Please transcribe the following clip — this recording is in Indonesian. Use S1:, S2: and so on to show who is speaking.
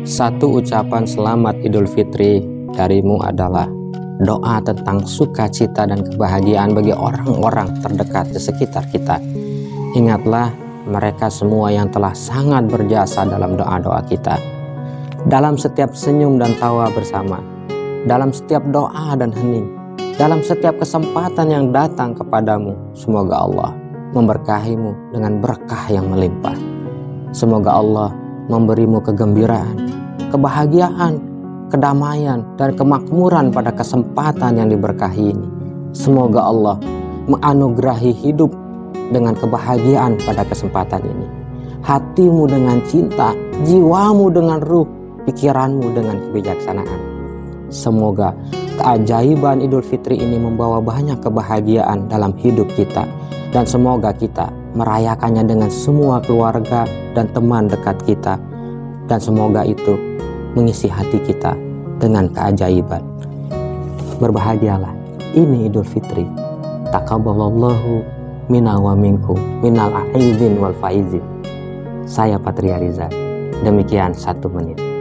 S1: Satu ucapan selamat Idul Fitri darimu adalah doa tentang sukacita dan kebahagiaan bagi orang-orang terdekat di sekitar kita. Ingatlah mereka semua yang telah sangat berjasa dalam doa-doa kita, dalam setiap senyum dan tawa bersama, dalam setiap doa dan hening, dalam setiap kesempatan yang datang kepadamu. Semoga Allah memberkahimu dengan berkah yang melimpah. Semoga Allah memberimu kegembiraan, kebahagiaan, kedamaian, dan kemakmuran pada kesempatan yang diberkahi ini. Semoga Allah menganugerahi hidup dengan kebahagiaan pada kesempatan ini, hatimu dengan cinta, jiwamu dengan ruh, pikiranmu dengan kebijaksanaan. Semoga keajaiban Idul Fitri ini membawa banyak kebahagiaan dalam hidup kita, dan semoga kita merayakannya dengan semua keluarga dan teman dekat kita, dan semoga itu mengisi hati kita dengan keajaiban. Berbahagialah, ini Idul Fitri. Taqabbalallahu minna wa minkum minal aidin wal faizin. Saya Patria Riza. Demikian 1 menit.